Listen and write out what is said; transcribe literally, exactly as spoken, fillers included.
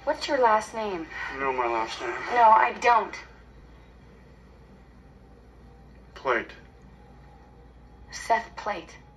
What's your last name? You know my last name. No, I don't. Plate. Seth Plate.